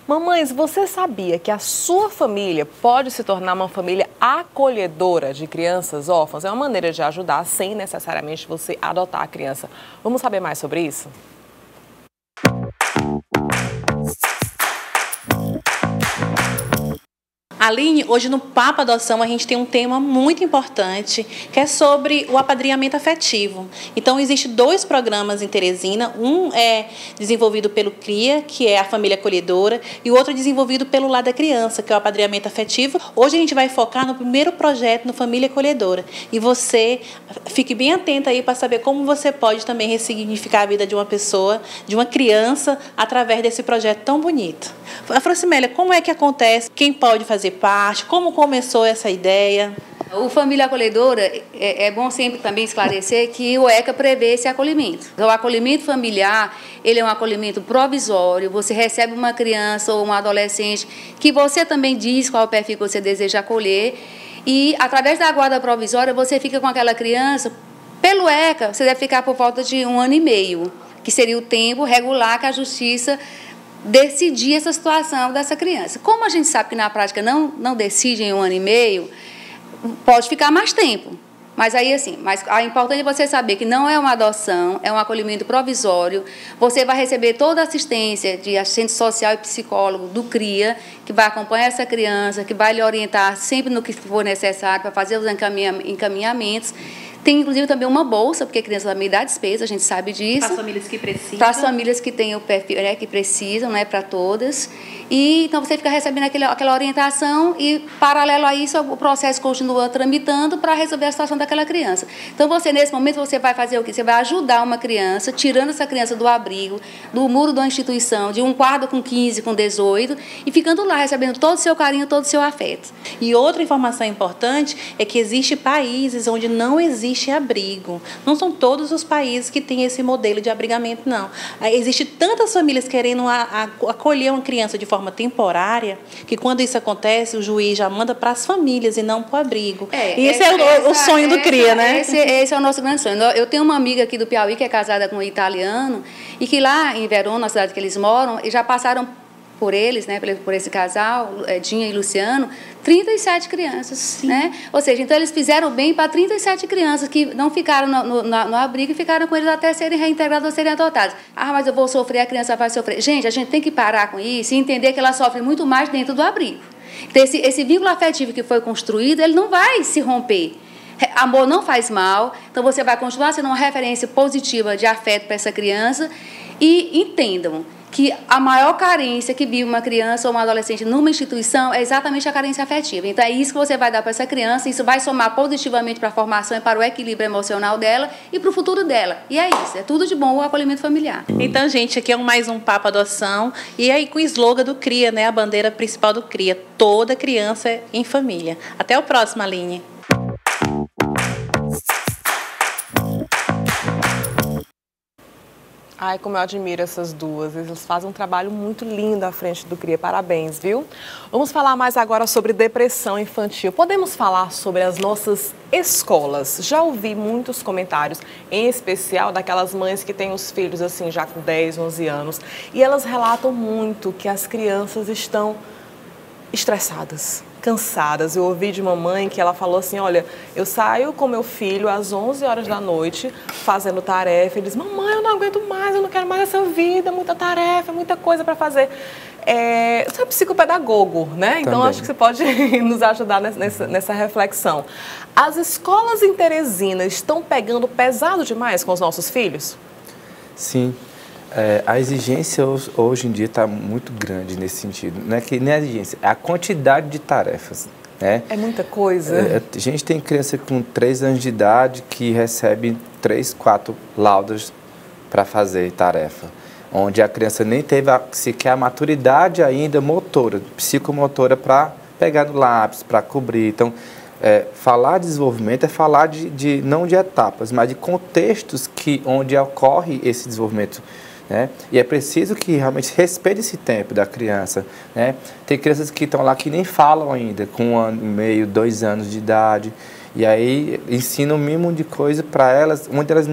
Mamães, você sabia que a sua família pode se tornar uma família acolhedora de crianças órfãs? É uma maneira de ajudar sem necessariamente você adotar a criança. Vamos saber mais sobre isso? Aline, hoje no Papo Adoção a gente tem um tema muito importante, que é sobre o apadrinhamento afetivo. Então, existem 2 programas em Teresina, um é desenvolvido pelo CRIA, que é a família acolhedora, e o outro é desenvolvido pelo Lar da Criança, que é o apadrinhamento afetivo. Hoje a gente vai focar no primeiro projeto, no Família Acolhedora. E você fique bem atenta aí para saber como você pode também ressignificar a vida de uma pessoa, de uma criança, através desse projeto tão bonito. A Francimélia, como é que acontece? Quem pode fazer parte? Como começou essa ideia? O Família Acolhedora, é bom sempre também esclarecer que o ECA prevê esse acolhimento. O acolhimento familiar, ele é um acolhimento provisório, você recebe uma criança ou um adolescente que você também diz qual é o perfil que você deseja acolher e, através da guarda provisória, você fica com aquela criança. Pelo ECA, você deve ficar por volta de 1 ano e meio, que seria o tempo regular que a Justiça decidir essa situação dessa criança. Como a gente sabe que na prática não decide em 1 ano e meio, pode ficar mais tempo. Mas aí assim, é importante você saber que não é uma adoção, é um acolhimento provisório. Você vai receber toda a assistência de assistente social e psicólogo do CRIA, que vai acompanhar essa criança, que vai lhe orientar sempre no que for necessário para fazer os encaminhamentos. Tem, inclusive, também uma bolsa, porque a criança também dá despesa, a gente sabe disso. Para as famílias que precisam. Para as famílias que têm o perfil, né, que precisam, né, para todas. E, então, você fica recebendo aquela orientação e, paralelo a isso, o processo continua tramitando para resolver a situação daquela criança. Então, você, nesse momento, você vai fazer o quê? Você vai ajudar uma criança, tirando essa criança do abrigo, do muro da instituição, de um quarto com 15, com 18, e ficando lá, recebendo todo o seu carinho, todo o seu afeto. E outra informação importante é que existem países onde não existe abrigo. Não são todos os países que têm esse modelo de abrigamento, não. Existem tantas famílias querendo acolher uma criança de forma temporária, que quando isso acontece, o juiz já manda para as famílias e não para o abrigo. E esse é o sonho do CRIA, né? Esse é o nosso grande sonho. Eu tenho uma amiga aqui do Piauí que é casada com um italiano e que lá em Verona, na cidade que eles moram, já passaram por eles, né, por esse casal, Dinha e Luciano, 37 crianças, né? Ou seja, então eles fizeram bem para 37 crianças que não ficaram no abrigo e ficaram com eles até serem reintegrados ou serem adotados. Ah, mas eu vou sofrer, a criança vai sofrer. Gente, a gente tem que parar com isso e entender que ela sofre muito mais dentro do abrigo. Então, esse vínculo afetivo que foi construído, ele não vai se romper. Amor não faz mal, então você vai continuar sendo uma referência positiva de afeto para essa criança e entendam que a maior carência que vive uma criança ou uma adolescente numa instituição é exatamente a carência afetiva. Então, é isso que você vai dar para essa criança, isso vai somar positivamente para a formação e para o equilíbrio emocional dela e para o futuro dela. E é isso, é tudo de bom o acolhimento familiar. Então, gente, aqui é mais um Papo Adoção, e aí com o slogan do CRIA, né, a bandeira principal do CRIA, toda criança em família. Até o próximo, Aline. Ai, como eu admiro essas duas. Eles fazem um trabalho muito lindo à frente do CRIA. Parabéns, viu? Vamos falar mais agora sobre depressão infantil. Podemos falar sobre as nossas escolas. Já ouvi muitos comentários, em especial daquelas mães que têm os filhos assim já com 10, 11 anos. E elas relatam muito que as crianças estão estressadas, cansadas. Eu ouvi de uma mãe que ela falou assim, olha, eu saio com meu filho às 11 horas da noite fazendo tarefa. Ele diz, mamãe, eu não aguento mais, eu não quero mais essa vida, muita tarefa, muita coisa para fazer. Você é psicopedagogo, né? Então acho que você pode nos ajudar nessa reflexão. As escolas em Teresina estão pegando pesado demais com os nossos filhos? Sim. A exigência hoje em dia está muito grande nesse sentido. Não é que nem a exigência, é a quantidade de tarefas. Né? É muita coisa. A gente tem criança com 3 anos de idade que recebe 3, 4 laudas para fazer tarefa, onde a criança nem teve sequer a maturidade ainda motora, psicomotora para pegar no lápis, para cobrir. Então, falar de desenvolvimento é falar não de etapas, mas de contextos onde ocorre esse desenvolvimento. Né? E é preciso que realmente respeite esse tempo da criança. Né? Tem crianças que estão lá que nem falam ainda, com 1 ano e meio, 2 anos de idade. E aí ensina o mínimo de coisa para elas, onde elas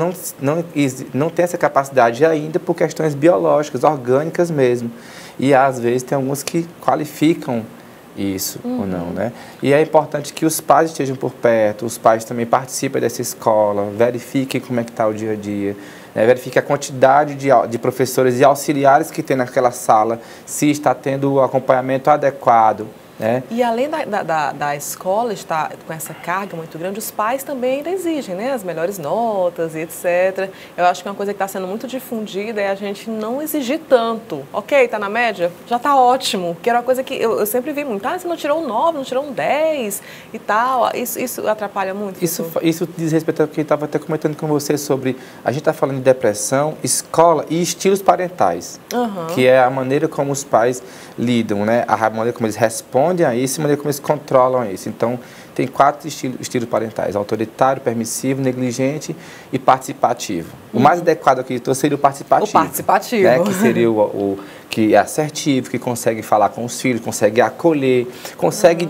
não têm essa capacidade ainda por questões biológicas, orgânicas mesmo. E às vezes tem algumas que qualificam isso ou não, né? E é importante que os pais estejam por perto, os pais também participem dessa escola, verifiquem como é que está o dia a dia, né? Verifiquem a quantidade de professores e auxiliares que tem naquela sala, se está tendo o acompanhamento adequado, né? E além da escola estar com essa carga muito grande, os pais também ainda exigem, né, as melhores notas e etc. Eu acho que uma coisa que está sendo muito difundida é a gente não exigir tanto. Ok, está na média? Já está ótimo. Que era uma coisa que eu sempre vi muito. Ah, você não tirou um 9, não tirou um 10 e tal. Isso atrapalha muito? Isso diz respeito ao que eu estava até comentando com você sobre... A gente está falando de depressão, escola e estilos parentais. Que é a maneira como os pais lidam, né? A maneira como eles respondem a isso e a maneira como eles controlam isso. Então, tem 4 estilos parentais: autoritário, permissivo, negligente e participativo. O mais adequado aqui seria o participativo. O participativo. Né? Que seria o que é assertivo, que consegue falar com os filhos, consegue acolher, consegue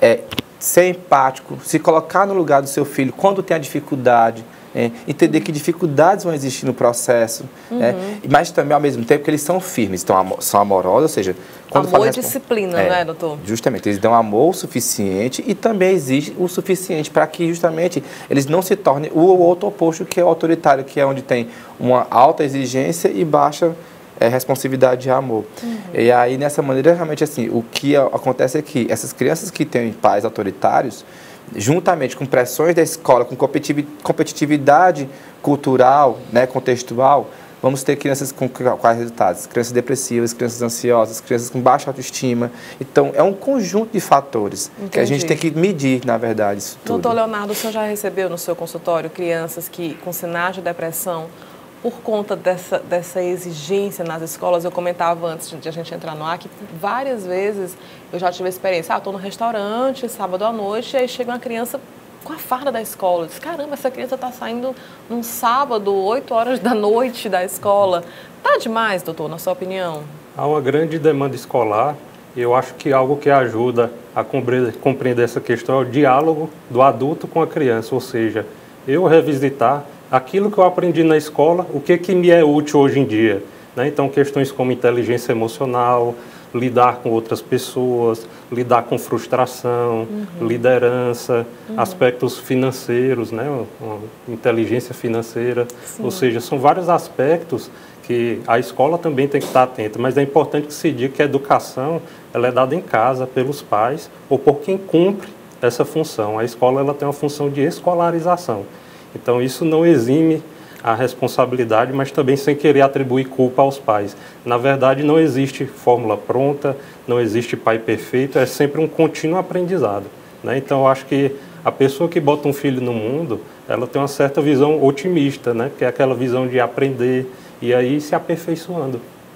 ser empático, se colocar no lugar do seu filho quando tem a dificuldade, entender que dificuldades vão existir no processo, mas também, ao mesmo tempo, que eles são firmes, são amorosos, ou seja... Amor e disciplina, não é, doutor? Justamente, eles dão amor o suficiente e também exige o suficiente para que, justamente, eles não se tornem o outro oposto, que é o autoritário, que é onde tem uma alta exigência e baixa responsividade e amor. E aí, nessa maneira, realmente, assim, o que acontece é que essas crianças que têm pais autoritários, juntamente com pressões da escola, com competitividade cultural, né, contextual, vamos ter crianças com quais resultados? Crianças depressivas, crianças ansiosas, crianças com baixa autoestima. Então, é um conjunto de fatores que a gente tem que medir, na verdade, isso tudo. Doutor Leonardo, o senhor já recebeu no seu consultório crianças com sinais de depressão por conta dessa exigência nas escolas? Eu comentava antes de a gente entrar no ar que várias vezes eu já tive a experiência, estou no restaurante, sábado à noite, e aí chega uma criança com a farda da escola. Eu disse, caramba, essa criança está saindo num sábado, 8 horas da noite da escola. Tá demais, doutor, na sua opinião? Há uma grande demanda escolar e eu acho que algo que ajuda a compreender essa questão é o diálogo do adulto com a criança, ou seja, eu revisitar aquilo que eu aprendi na escola, o que me é útil hoje em dia, né? Então, questões como inteligência emocional, lidar com outras pessoas, lidar com frustração, liderança, aspectos financeiros, né? Uma inteligência financeira. Sim. Ou seja, são vários aspectos que a escola também tem que estar atenta, mas é importante que se diga que a educação ela é dada em casa pelos pais ou por quem cumpre essa função. A escola ela tem uma função de escolarização. Então, isso não exime a responsabilidade, mas também sem querer atribuir culpa aos pais. Na verdade, não existe fórmula pronta, não existe pai perfeito, é sempre um contínuo aprendizado, né? Então, eu acho que a pessoa que bota um filho no mundo, ela tem uma certa visão otimista, né? Que é aquela visão de aprender e aí se aperfeiçoando.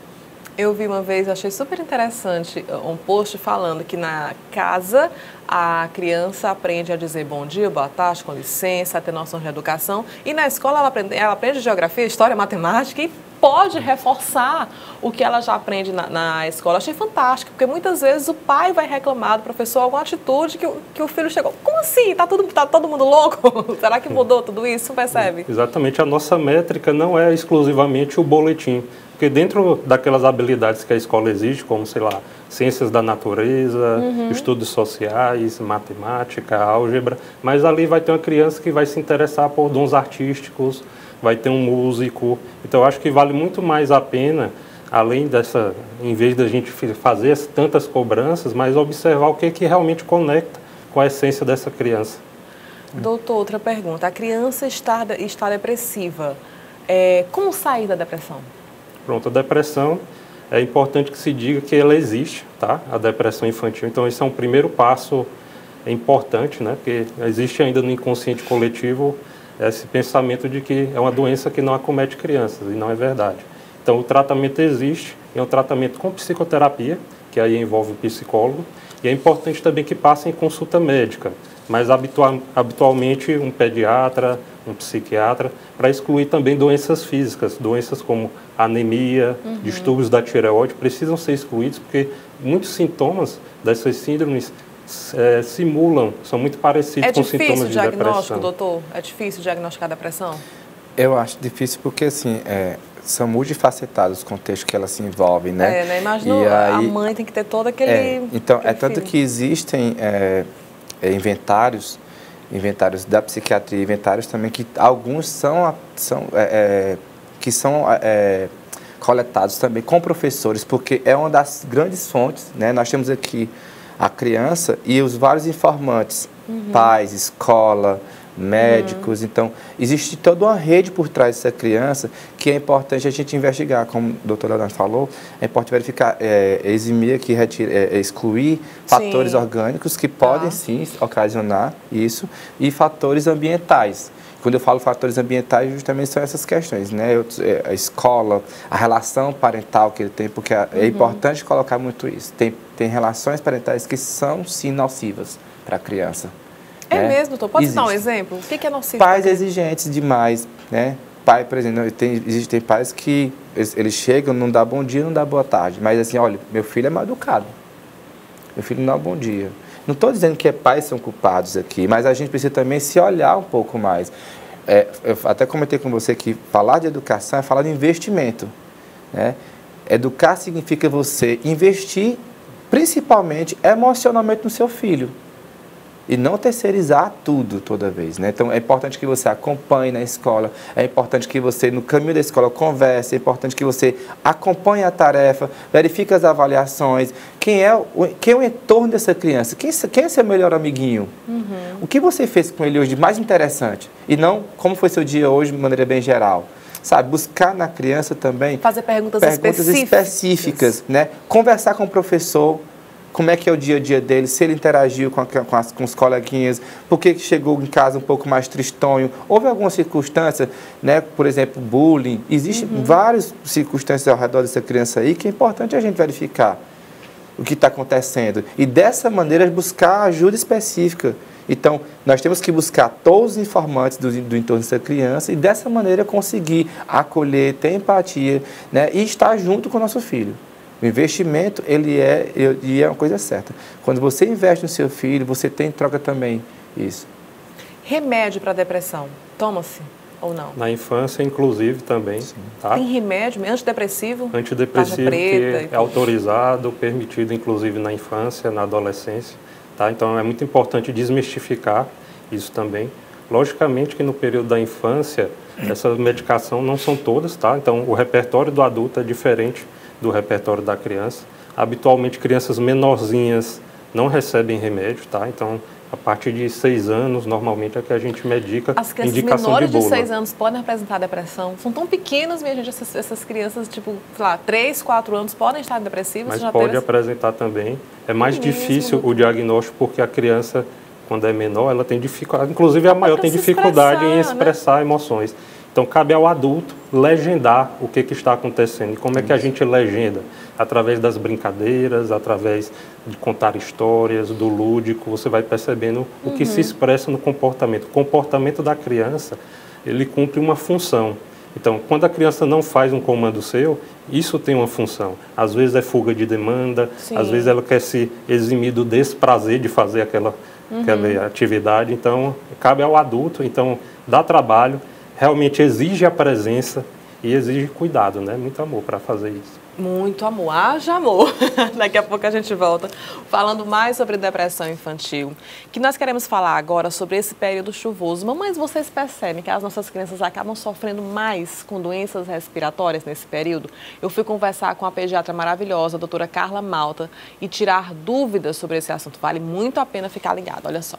Eu vi uma vez, achei super interessante, um post falando que na casa a criança aprende a dizer bom dia, boa tarde, com licença, a ter noção de educação. E na escola ela aprende geografia, história, matemática e pode reforçar o que ela já aprende na escola. Achei fantástico, porque muitas vezes o pai vai reclamar do professor alguma atitude que o filho chegou. Como assim? Tá todo mundo louco? Será que mudou tudo isso? Percebe? Exatamente. A nossa métrica não é exclusivamente o boletim. Porque dentro daquelas habilidades que a escola exige, como, sei lá, ciências da natureza, estudos sociais, matemática, álgebra, mas ali vai ter uma criança que vai se interessar por dons artísticos, vai ter um músico. Então, eu acho que vale muito mais a pena, além dessa, em vez da gente fazer tantas cobranças, mas observar o que realmente conecta com a essência dessa criança. Doutor, outra pergunta. A criança está depressiva. Como sair da depressão? Pronto, a depressão, é importante que se diga que ela existe, tá? A depressão infantil. Então, esse é um primeiro passo importante, né? Porque existe ainda no inconsciente coletivo esse pensamento de que é uma doença que não acomete crianças, e não é verdade. Então, o tratamento existe, é um tratamento com psicoterapia, que aí envolve o psicólogo, e é importante também que passe em consulta médica, mas habitualmente um pediatra, um psiquiatra, para excluir também doenças físicas, doenças como anemia, distúrbios da tireoide, precisam ser excluídos, porque muitos sintomas dessas síndromes simulam, são muito parecidos com sintomas de depressão. É difícil o diagnóstico, doutor? É difícil diagnosticar depressão? Eu acho difícil porque, assim, são multifacetados os contextos que ela se envolve, né? Né? Imagina, a mãe tem que ter todo aquele... Então, aquele tanto que existem inventários da psiquiatria, inventários também que alguns são coletados também com professores, porque é uma das grandes fontes, né? Nós temos aqui a criança e os vários informantes, pais, escola, médicos. Então, existe toda uma rede por trás dessa criança que é importante a gente investigar, como o doutor Leonardo falou, é importante verificar, eximir aqui, excluir fatores orgânicos que podem sim ocasionar isso e fatores ambientais. Quando eu falo fatores ambientais, justamente são essas questões, né? A escola, a relação parental que ele tem, porque é importante colocar muito isso. Tem relações parentais que são, sim, nocivas para a criança. É né? mesmo, doutor? Pode dar um exemplo? O que é nocivo? Pais exigentes demais, né? Pai, por exemplo, existem pais que eles chegam, não dá bom dia, não dá boa tarde. Mas assim, olha, meu filho é mal educado. Meu filho não dá bom dia. Não estou dizendo que pais são culpados aqui, mas a gente precisa também se olhar um pouco mais. Eu até comentei com você que falar de educação é falar de investimento, né? Educar significa você investir principalmente emocionalmente no seu filho e não terceirizar tudo toda vez, né? Então é importante que você acompanhe na escola, é importante que você no caminho da escola converse, é importante que você acompanhe a tarefa, verifique as avaliações, quem é o entorno dessa criança, quem é seu melhor amiguinho, o que você fez com ele hoje de mais interessante e não como foi seu dia hoje de maneira bem geral. Sabe, buscar na criança também... Fazer perguntas específicas, né? Conversar com o professor, como é que é o dia a dia dele, se ele interagiu com os coleguinhas, por que chegou em casa um pouco mais tristonho, houve alguma circunstância, né? Por exemplo, bullying, existem várias circunstâncias ao redor dessa criança aí que é importante a gente verificar o que está acontecendo e dessa maneira buscar ajuda específica. Então, nós temos que buscar todos os informantes do entorno dessa criança e dessa maneira conseguir acolher, ter empatia, né? E estar junto com o nosso filho. O investimento, ele é uma coisa certa. Quando você investe no seu filho, você tem em troca também isso. Remédio para depressão, toma-se ou não? Na infância, inclusive, também. Tá? Tem remédio antidepressivo? Antidepressivo que é autorizado, permitido, inclusive, na infância, na adolescência. Tá? Então, é muito importante desmistificar isso também. Logicamente que no período da infância, essa medicação não são todas, tá? Então, o repertório do adulto é diferente do repertório da criança. Habitualmente, crianças menorzinhas não recebem remédio, tá? Então, a partir de 6 anos, normalmente, é que a gente medica as crianças indicação menores de bula. 6 anos podem apresentar depressão? São tão pequenas, minha gente, essas crianças, tipo, sei lá, 3, 4 anos podem estar depressivas? Mas pode apresentar também. É mais difícil o diagnóstico porque a criança, quando é menor, ela tem dificuldade, inclusive a maior tem dificuldade em expressar emoções. Então, cabe ao adulto legendar o que está acontecendo. E como é que a gente legenda? Através das brincadeiras, através de contar histórias, do lúdico, você vai percebendo o que se expressa no comportamento. O comportamento da criança, ele cumpre uma função. Então, quando a criança não faz um comando seu, isso tem uma função. Às vezes é fuga de demanda, às vezes ela quer se eximir do desprazer de fazer aquela atividade. Então, cabe ao adulto, então, dá trabalho, realmente exige a presença e exige cuidado, né? Muito amor para fazer isso. Muito amor, haja amor. Daqui a pouco a gente volta falando mais sobre depressão infantil. Que nós queremos falar agora sobre esse período chuvoso. Mamães, vocês percebem que as nossas crianças acabam sofrendo mais com doenças respiratórias nesse período? Eu fui conversar com a pediatra maravilhosa, a doutora Carla Malta, e tirar dúvidas sobre esse assunto. Vale muito a pena ficar ligado, olha só.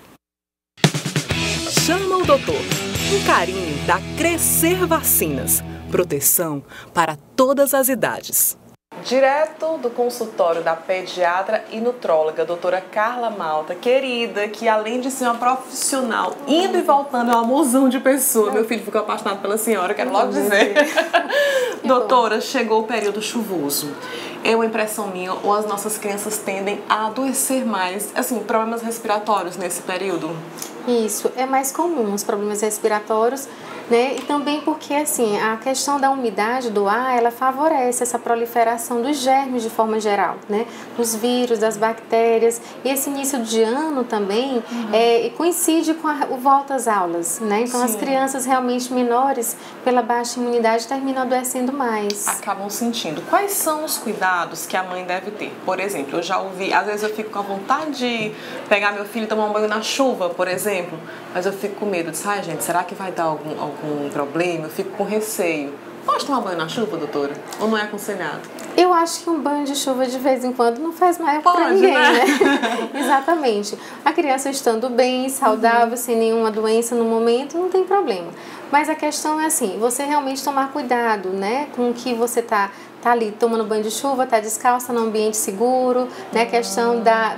Chama o doutor. Um carinho da Crescer Vacinas. Proteção para todas as idades. Direto do consultório da pediatra e nutróloga, doutora Carla Malta, querida, que além de ser uma profissional, indo e voltando, é uma mozão de pessoa. Meu filho ficou apaixonado pela senhora, quero logo dizer. Doutora, chegou o período chuvoso. É uma impressão minha, ou as nossas crianças tendem a adoecer mais, assim, problemas respiratórios nesse período? Isso, é mais comum os problemas respiratórios né? E também porque, assim, a questão da umidade do ar, ela favorece essa proliferação dos germes de forma geral, né? Dos vírus, das bactérias. E esse início de ano também coincide com o volta às aulas, né? Então, as crianças realmente menores, pela baixa imunidade, terminam adoecendo mais. Acabam sentindo. Quais são os cuidados que a mãe deve ter? Por exemplo, eu já ouvi, às vezes eu fico com a vontade de pegar meu filho e tomar um banho na chuva, por exemplo, mas eu fico com medo de, gente, será que vai dar algum problema? Eu fico com receio. Pode tomar banho na chuva, doutora? Ou não é aconselhado? Eu acho que um banho de chuva de vez em quando não faz mal para ninguém, né? Exatamente. A criança estando bem, saudável, sem nenhuma doença no momento, não tem problema. Mas a questão é assim, você realmente tomar cuidado, né? Com o que você tá ali tomando banho de chuva, tá descalça no ambiente seguro, né? A questão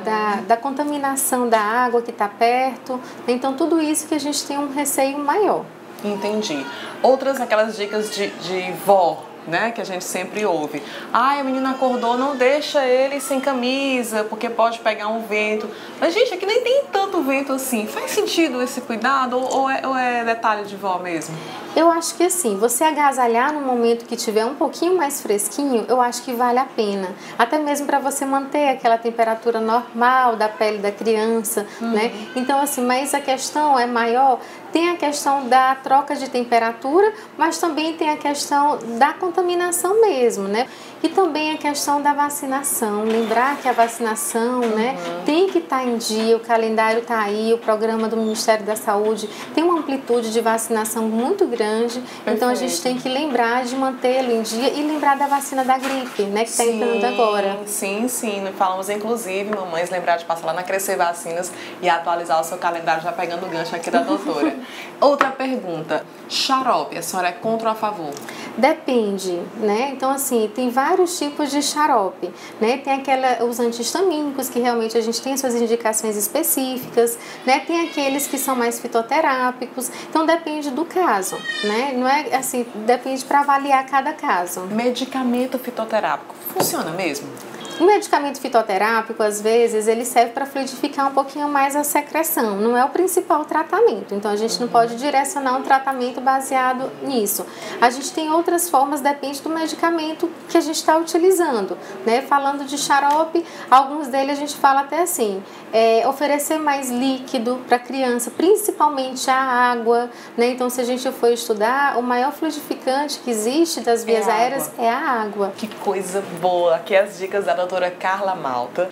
da contaminação da água que está perto. Então, tudo isso que a gente tem um receio maior. Entendi. Outras aquelas dicas de vó, né, que a gente sempre ouve. O menino acordou, não deixa ele sem camisa, porque pode pegar um vento. Mas, gente, aqui nem tem tanto vento assim. Faz sentido esse cuidado ou é detalhe de vó mesmo? Eu acho que assim, você agasalhar no momento que tiver um pouquinho mais fresquinho, eu acho que vale a pena. Até mesmo para você manter aquela temperatura normal da pele da criança, né? Então, assim, mas a questão é maior. Tem a questão da troca de temperatura, mas também tem a questão da contaminação mesmo, né? E também a questão da vacinação. Lembrar que a vacinação, né, tem que estar em dia, o calendário está aí, o programa do Ministério da Saúde tem uma amplitude de vacinação muito grande. Então, a gente tem que lembrar de mantê-lo em dia e lembrar da vacina da gripe, né, que está entrando agora. Sim. Falamos, inclusive, mamães, lembrar de passar lá na Crescer Vacinas e atualizar o seu calendário, já pegando o gancho aqui da doutora. Outra pergunta, xarope, a senhora é contra ou a favor? Depende, né? Então, assim, tem vários tipos de xarope, né? Tem os antihistamínicos, que realmente a gente tem suas indicações específicas, né? Tem aqueles que são mais fitoterápicos, então depende do caso, né? Não é assim, depende para avaliar cada caso. Medicamento fitoterápico, funciona mesmo? O medicamento fitoterápico, às vezes, ele serve para fluidificar um pouquinho mais a secreção, não é o principal tratamento, então a gente não pode direcionar um tratamento baseado nisso. A gente tem outras formas, depende do medicamento que a gente está utilizando, né? Falando de xarope, alguns deles a gente fala até assim, oferecer mais líquido para a criança, principalmente a água, né? Então, se a gente for estudar, o maior fluidificante que existe das vias aéreas é a água. Que coisa boa! Aqui as dicas da doutora Carla Malta.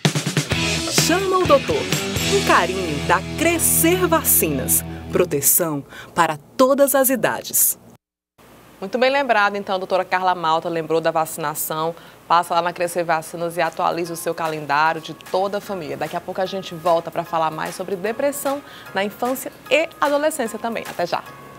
Chama o doutor. Um carinho da Crescer Vacinas. Proteção para todas as idades. Muito bem lembrado, então, a doutora Carla Malta lembrou da vacinação. Passa lá na Crescer Vacinas e atualiza o seu calendário de toda a família. Daqui a pouco a gente volta para falar mais sobre depressão na infância e adolescência também. Até já!